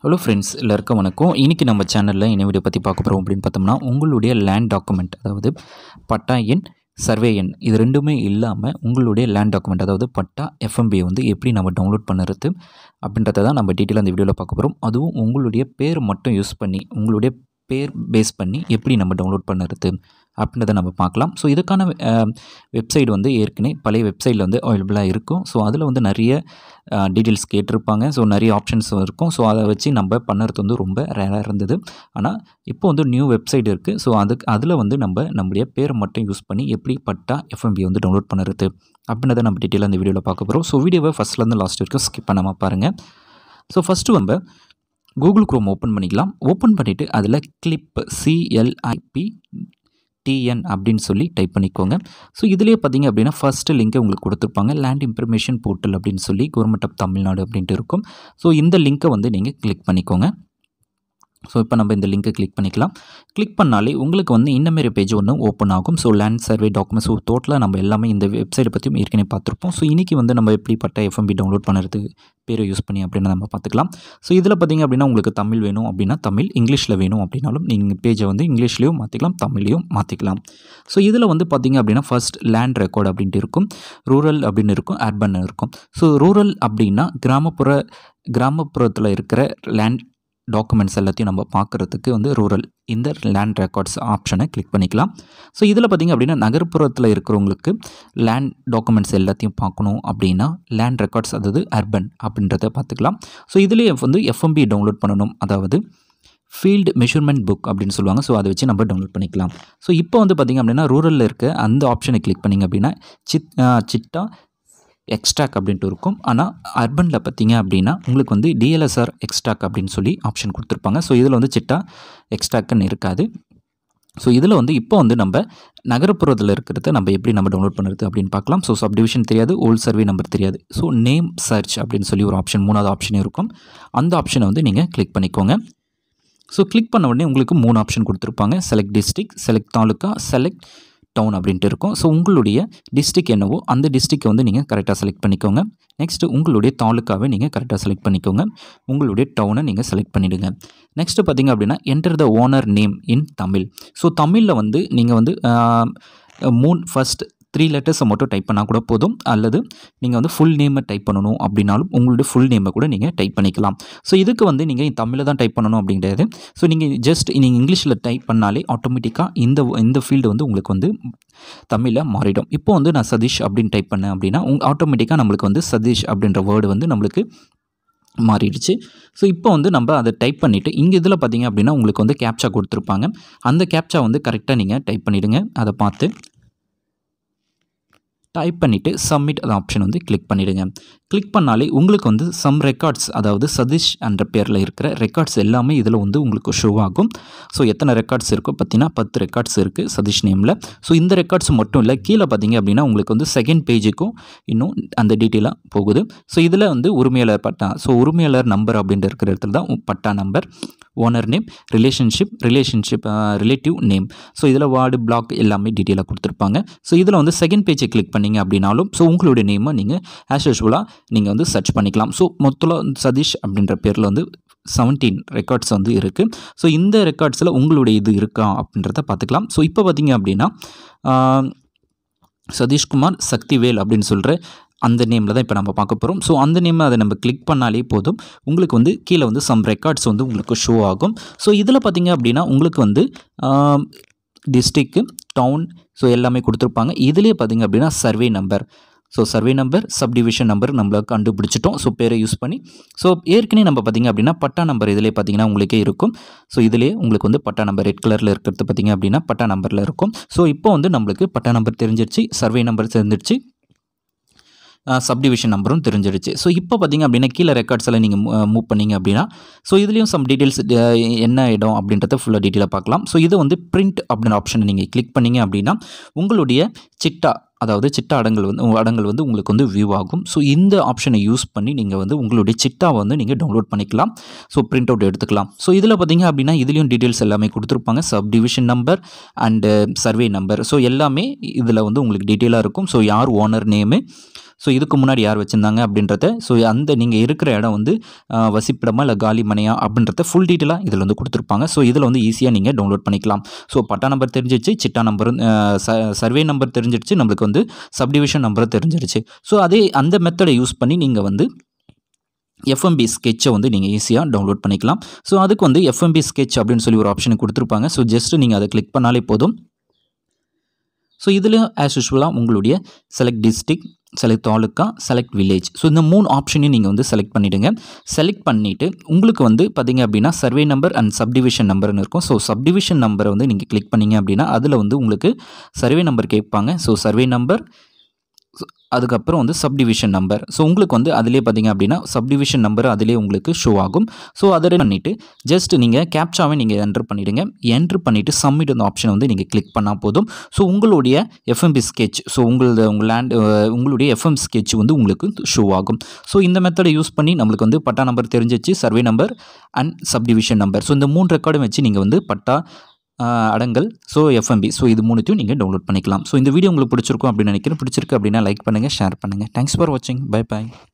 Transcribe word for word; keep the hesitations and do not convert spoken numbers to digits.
Hello friends, எல்லாருக்கும் வணக்கம். இன்றைக்கி நம்ம சேனலில் என்ன வீடியோ பற்றி பார்க்க போகிறோம் அப்படின்னு பார்த்தோம்னா, உங்களுடைய லேண்ட் டாக்குமெண்ட், அதாவது பட்டா எண், சர்வே எண், இது ரெண்டுமே இல்லாமல் உங்களுடைய லேண்ட் டாக்குமெண்ட், அதாவது பட்டா எஃப்எம்பி வந்து எப்படி நம்ம டவுன்லோட் பண்ணுறது அப்படின்றத தான் நம்ம டீட்டெயிலாக அந்த வீடியோவில் பார்க்க போகிறோம். அதுவும் உங்களுடைய பேர் மட்டும் யூஸ் பண்ணி, உங்களுடைய பேர் பேஸ் பண்ணி எப்படி நம்ம டவுன்லோட் பண்ணுறது அப்படின்றத நம்ம பார்க்கலாம். ஸோ இதுக்கான வெப்சைட் வந்து ஏற்கனவே பழைய வெப்சைட்டில் வந்து அவைலபிளாக இருக்கும். ஸோ அதில் வந்து நிறைய டீட்டெயில்ஸ் கேட்டிருப்பாங்க. ஸோ நிறைய ஆப்ஷன்ஸும் இருக்கும். ஸோ அதை வச்சு நம்ம பண்ணுறது வந்து ரொம்ப ரேராக இருந்தது. ஆனால் இப்போ வந்து நியூ வெப்சைட் இருக்குது. ஸோ அதுக்கு அதில் வந்து நம்ம நம்முடைய பேரை மட்டும் யூஸ் பண்ணி எப்படி பட்டா எஃப்எம்பி வந்து டவுன்லோட் பண்ணுறது அப்படின்றத நம்ம டீட்டெயிலாக அந்த வீடியோவில் பார்க்க போகிறோம். ஸோ வீடியோவை ஃபஸ்ட்லேருந்து லாஸ்ட் வரைக்கும் ஸ்கிப் பண்ணாமல் பாருங்கள். ஸோ ஃபஸ்ட்டு நம்ம கூகுள் குரோம் ஓப்பன் பண்ணிக்கலாம். ஓப்பன் பண்ணிவிட்டு அதில் கிளிப் சிஎல்ஐபி டிஎன் அப்படின்னு சொல்லி டைப் பண்ணிக்கோங்க. ஸோ இதிலே பார்த்தீங்க அப்படின்னா ஃபஸ்ட்டு லிங்க்கை உங்களுக்கு கொடுத்துருப்பாங்க. லேண்ட் இன்ஃபர்மேஷன் போர்ட்டல் அப்படின்னு சொல்லி கவர்மெண்ட் ஆஃப் தமிழ்நாடு அப்படின்ட்டு இருக்கும். ஸோ இந்த லிங்க்கை வந்து நீங்கள் கிளிக் பண்ணிக்கோங்க. ஸோ இப்போ நம்ம இந்த லிங்க்கை கிளிக் பண்ணிக்கலாம். கிளிக் பண்ணாலே உங்களுக்கு வந்து இந்தமாரி பேஜ் ஒன்று ஓப்பன் ஆகும். So land survey documents, so டோட்டலாக நம்ம எல்லாமே இந்த வெப்சைட்டை பற்றியும் ஏற்கனவே பார்த்துருப்போம். ஸோ இன்றைக்கி வந்து நம்ம எப்படி பட்டா எஃப்எம்பி டவுன்லோட் பண்ணுறது பேரை யூஸ் பண்ணி அப்படின்னு நம்ம பார்த்துக்கலாம். ஸோ இதில் பார்த்திங்க அப்படின்னா உங்களுக்கு தமிழ் வேணும் அப்படின்னா தமிழ், இங்கிலீஷில் வேணும் அப்படின்னாலும் நீங்கள் பேஜை வந்து இங்கிலீஷ்லேயும் மாற்றிக்கலாம், தமிழ்லையும் மாற்றிக்கலாம். ஸோ இதில் வந்து பார்த்திங்க அப்படின்னா ஃபர்ஸ்ட் லேண்ட் ரெக்கார்டு அப்படின்ட்டு இருக்கும், ரூரல் அப்படின்னு இருக்கும், அர்பன் இருக்கும். ஸோ ரூரல் அப்படின்னா கிராமப்புற கிராமப்புறத்தில் இருக்கிற லேண்ட் டாக்குமெண்ட்ஸ் எல்லாத்தையும் நம்ம பார்க்குறதுக்கு வந்து ரூரல் இந்த லேண்ட் ரெக்கார்ட்ஸ் ஆப்ஷனை கிளிக் பண்ணிக்கலாம். ஸோ இதில் பார்த்திங்க அப்படின்னா நகர்ப்புறத்தில் இருக்கிறவங்களுக்கு லேண்ட் டாக்குமெண்ட்ஸ் எல்லாத்தையும் பார்க்கணும் அப்படின்னா லேண்ட் ரெக்கார்ட்ஸ், அதாவது அர்பன் அப்படின்றத பார்த்துக்கலாம். ஸோ இதிலே வந்து எஃப்எம்பி டவுன்லோட் பண்ணணும், அதாவது ஃபீல்டு மெஷர்மெண்ட் புக் அப்படின்னு சொல்லுவாங்க. ஸோ அதை வச்சு நம்ம டவுன்லோட் பண்ணிக்கலாம். ஸோ இப்போ வந்து பார்த்திங்க அப்படின்னா ரூரலில் இருக்க அந்த ஆப்ஷனை கிளிக் பண்ணிங்க அப்படின்னா சிட் சிட்டா எக்ஸ்ட்ராக் அப்படின்ட்டு இருக்கும். ஆனால் அர்பனில் பார்த்திங்க அப்படின்னா உங்களுக்கு வந்து டிஎல்எஸ்ஆர் எக்ஸ்ட்ராக் அப்படின்னு சொல்லி ஆப்ஷன் கொடுத்துருப்பாங்க. ஸோ இதில் வந்து சிட்டா எக்ஸ்ட்ராக்னு இருக்காது. ஸோ இதில் வந்து இப்போ வந்து நம்ம நகரப்புறத்தில் இருக்கிறத நம்ம எப்படி நம்ம டவுன்லோட் பண்ணுறது அப்படின்னு பார்க்கலாம். ஸோ சப்டிவிஷன் தெரியாது, ஓல்ட் சர்வே நம்பர் தெரியாது. ஸோ நேம் சர்ச் அப்படின்னு சொல்லி ஒரு ஆப்ஷன், மூணாவது ஆப்ஷன் இருக்கும். அந்த ஆப்ஷனை வந்து நீங்கள் கிளிக் பண்ணிக்கோங்க. ஸோ கிளிக் பண்ண உடனே உங்களுக்கு மூணு ஆப்ஷன் கொடுத்துருப்பாங்க. Select district, select taluka, select town அப்படின்ட்டு இருக்கும். ஸோ உங்களுடைய டிஸ்ட்ரிக் என்னவோ அந்த டிஸ்ட்ரிக்டை வந்து நீங்கள் கரெக்டாக செலக்ட் பண்ணிக்கோங்க. நெக்ஸ்ட்டு உங்களுடைய தாலுக்காவை நீங்கள் கரெக்டாக செலக்ட் பண்ணிக்கோங்க. உங்களுடைய டவுனை நீங்கள் செலக்ட் பண்ணிவிடுங்க. நெக்ஸ்ட்டு பார்த்திங்க அப்படின்னா enter the owner name in Tamil. So தமிழில் வந்து நீங்கள் வந்து மூணு ஃபஸ்ட் த்ரீ லெட்டர்ஸை மட்டும் டைப் பண்ணால் கூட போதும். அல்லது நீங்கள் வந்து ஃபுல் நேமை டைப் பண்ணணும் அப்படின்னாலும் உங்களுடைய ஃபுல் நேமை கூட நீங்கள் டைப் பண்ணிக்கலாம். ஸோ இதுக்கு வந்து நீங்கள் தமிழில் தான் டைப் பண்ணணும் அப்படிங்கிறது. ஸோ நீங்கள் ஜஸ்ட் நீங்கள் இங்கிலீஷில் டைப் பண்ணாலே ஆட்டோமேட்டிக்காக இந்த இந்த ஃபீல்டு வந்து உங்களுக்கு வந்து தமிழில் மாறிடும். இப்போ வந்து நான் சதீஷ் அப்படின்னு டைப் பண்ணேன் அப்படின்னா உங் ஆட்டோமேட்டிக்காக நம்மளுக்கு வந்து சதீஷ் அப்படின்ற வேர்டு வந்து நம்மளுக்கு மாறிடுச்சு. ஸோ இப்போ வந்து நம்ம அதை டைப் பண்ணிவிட்டு இங்கே இதில் பார்த்திங்க அப்படின்னா உங்களுக்கு வந்து கேப்சா கொடுத்துருப்பாங்க. அந்த கேப்சா வந்து கரெக்டாக நீங்கள் டைப் பண்ணிவிடுங்க. அதை பார்த்து டைப் பண்ணிவிட்டு சப்மிட் அந்த ஆப்ஷன் வந்து கிளிக் பண்ணிவிடுங்க. கிளிக் பண்ணாலே உங்களுக்கு வந்து சம் ரெக்கார்ட்ஸ், அதாவது சதீஷ் என்ற பேரில் இருக்கிற ரெக்கார்ட்ஸ் எல்லாமே இதில் வந்து உங்களுக்கு ஷோ ஆகும். ஸோ எத்தனை ரெக்கார்ட்ஸ் இருக்கோ பார்த்தீங்கன்னா பத்து ரெக்கார்ட்ஸ் இருக்குது சதீஷ் நேமில். ஸோ இந்த ரெக்கார்ட்ஸ் மட்டும் இல்லை, கீழே பார்த்தீங்க அப்படின்னா உங்களுக்கு வந்து செகண்ட் பேஜுக்கும் இன்னும் அந்த டீட்டெயிலாக போகுது. ஸோ இதில் வந்து உரிமையாளர் பட்டா, ஸோ உரிமையாளர் நம்பர் அப்படின்ற இருக்கிற இடத்துல தான் patta number, owner name, relationship relationship relative name. So இதில் வார்டு, பிளாக் எல்லாமே டீட்டெயிலாக கொடுத்துருப்பாங்க. ஸோ இதில் வந்து செகண்ட் பேஜை கிளிக் பண்ணிங்க அப்படின்னாலும் ஸோ உங்களுடைய நேமை நீங்கள் ஆஸ் யூஷுவலாக நீங்கள் வந்து சர்ச் பண்ணிக்கலாம். ஸோ மொத்தம் சதீஷ் அப்படின்ற பேரில் வந்து செவன்டீன் ரெக்கார்ட்ஸ் வந்து இருக்குது. ஸோ இந்த ரெக்கார்ட்ஸில் உங்களுடைய இது இருக்கா அப்படின்றத பார்த்துக்கலாம். ஸோ இப்போ பார்த்திங்க அப்படின்னா சதீஷ்குமார் சக்திவேல் அப்படின்னு சொல்கிற அந்த நேமில் தான் இப்போ நம்ம பார்க்க போகிறோம். ஸோ அந்த நேமை அதை நம்ம கிளிக் பண்ணாலே போதும், உங்களுக்கு வந்து கீழே வந்து சம் ரெக்கார்ட்ஸ் வந்து உங்களுக்கு ஷோ ஆகும். ஸோ இதில் பார்த்திங்க அப்படின்னா உங்களுக்கு வந்து டிஸ்ட்ரிக்கு, டவுன், ஸோ எல்லாமே கொடுத்துருப்பாங்க. இதிலே பார்த்திங்க அப்படின்னா survey number, so survey number, subdivision number நம்மளை கண்டுபிடிச்சிட்டோம். ஸோ பேரை யூஸ் பண்ணி ஸோ ஏற்கனவே நம்ம பார்த்திங்க அப்படின்னா பட்டா நம்பர் இதிலே பார்த்திங்கன்னா உங்களுக்கே இருக்கும். ஸோ இதிலே உங்களுக்கு வந்து பட்டா நம்பர் ரெட் கலரில் இருக்கிறது பார்த்திங்க அப்படின்னா பட்டா நம்பரில் இருக்கும். ஸோ இப்போ வந்து நம்மளுக்கு பட்டா நம்பர் தெரிஞ்சிருச்சு, சர்வே நம்பர் தெரிஞ்சிருச்சு, சப்டிவிஷன் நம்பரும் தெரிஞ்சிடுச்சு. ஸோ இப்போ பார்த்திங்க அப்படின்னா கீழே ரெக்கார்ட்ஸ் எல்லாம் நீங்கள் மூவ் பண்ணிங்க அப்படின்னா ஸோ இதுலேயும் சம் டீட்டெயில்ஸ் என்ன இடம் அப்படின்றத ஃபுல்லாக டீட்டெயிலாக பார்க்கலாம். ஸோ இது வந்து பிரிண்ட் அப்படின்ற ஆப்ஷனை நீங்கள் கிளிக் பண்ணிங்க அப்படின்னா உங்களுடைய சிட்டா, அதாவது சிட்டா அடங்கல் வந்து அடங்கல் வந்து உங்களுக்கு வந்து வியூ ஆகும். ஸோ இந்த ஆப்ஷனை யூஸ் பண்ணி நீங்கள் வந்து உங்களுடைய சிட்டாவை வந்து நீங்கள் டவுன்லோட் பண்ணிக்கலாம். ஸோ பிரிண்ட் அவுட் எடுத்துக்கலாம். ஸோ இதில் பார்த்திங்க அப்படின்னா இதுலேயும் டீட்டெயில்ஸ் எல்லாமே கொடுத்துருப்பாங்க, subdivision number and survey number. So எல்லாமே இதில் வந்து உங்களுக்கு டீட்டெயிலாக இருக்கும். ஸோ யார் ஓனர் நேமு, ஸோ இதுக்கு முன்னாடி யார் வச்சுருந்தாங்க அப்படின்றத, ஸோ அந்த நீங்கள் இருக்கிற இடம் வந்து வசிப்பிடமா இல்லை காலி மனையா அப்படின்றத ஃபுல் டீட்டெயிலாக இதில் வந்து கொடுத்துருப்பாங்க. ஸோ இதில் வந்து ஈஸியாக நீங்கள் டவுன்லோட் பண்ணிக்கலாம். ஸோ பட்டா நம்பர் தெரிஞ்சிடுச்சு, சிட்டா நம்பர், சர்வே நம்பர் தெரிஞ்சிடுச்சு, நம்மளுக்கு வந்து சப்டிவிஷன் நம்பரும் தெரிஞ்சிடுச்சு. ஸோ அதே அந்த மெத்தடை யூஸ் பண்ணி நீங்கள் வந்து எஃப்எம்பி ஸ்கெட்சை வந்து நீங்கள் ஈஸியாக டவுன்லோட் பண்ணிக்கலாம். ஸோ அதுக்கு வந்து எஃப்எம்பி ஸ்கெட்ச் அப்படின்னு சொல்லி ஒரு ஆப்ஷன் கொடுத்துருப்பாங்க. ஸோ ஜஸ்ட் நீங்கள் அதை கிளிக் பண்ணாலே போதும். ஸோ இதில் ஆஸ் யூஸ்வலாக உங்களுடைய select district, select taluka, select village, so இந்த மூணு ஆப்ஷனையும் நீங்கள் வந்து செலக்ட் பண்ணிவிடுங்க. செலக்ட் பண்ணிவிட்டு உங்களுக்கு வந்து பார்த்திங்க அப்படின்னா சர்வே நம்பர் அண்ட் சப்டிவிஷன் நம்பர்னு இருக்கும். ஸோ சப்டிவிஷன் நம்பரை வந்து நீங்கள் கிளிக் பண்ணிங்க அப்படின்னா அதில் வந்து உங்களுக்கு சர்வே நம்பர் கேட்பாங்க. ஸோ சர்வே நம்பர், அதுக்கப்புறம் வந்து சப்டிவிஷன் நம்பர். ஸோ உங்களுக்கு வந்து அதிலே பார்த்திங்க அப்படின்னா சப்டிவிஷன் நம்பர் அதிலே உங்களுக்கு ஷோ ஆகும். ஸோ அதை பண்ணிவிட்டு ஜஸ்ட் நீங்கள் கேப்சாவை நீங்கள் என்ட்ரு பண்ணிவிடுங்க. என்ட்ரு பண்ணிவிட்டு சப்மிட் அந்த ஆப்ஷனை வந்து நீங்கள் கிளிக் பண்ணால் போதும். ஸோ உங்களுடைய எஃப்எம்பி ஸ்கெட்ச், ஸோ உங்களது உங்கள் லேண்ட் உங்களுடைய எஃப்எம் ஸ்கெட்ச் வந்து உங்களுக்கு ஷோ ஆகும். ஸோ இந்த மெத்தடை யூஸ் பண்ணி நம்மளுக்கு வந்து பட்டா நம்பர் தெரிஞ்சிச்சு, survey number and subdivision number, so இந்த மூணு ரெக்கார்டும் வச்சு நீங்கள் வந்து பட்டா, அடங்கல், ஸோ எஃப்எம்பி, ஸோ இது மூணுத்தையும் நீங்கள் டவுன்லோட் பண்ணிக்கலாம். ஸோ இந்த வீடியோ உங்களுக்கு பிடிச்சிருக்கும் அப்படின்னு நினைக்கிறேன். பிடிச்சிருக்கு அப்படின்னா லைக் பண்ணுங்கள், ஷேர் பண்ணுங்கள். தேங்க்ஸ் ஃபார் வாட்சிங். பை பாய்.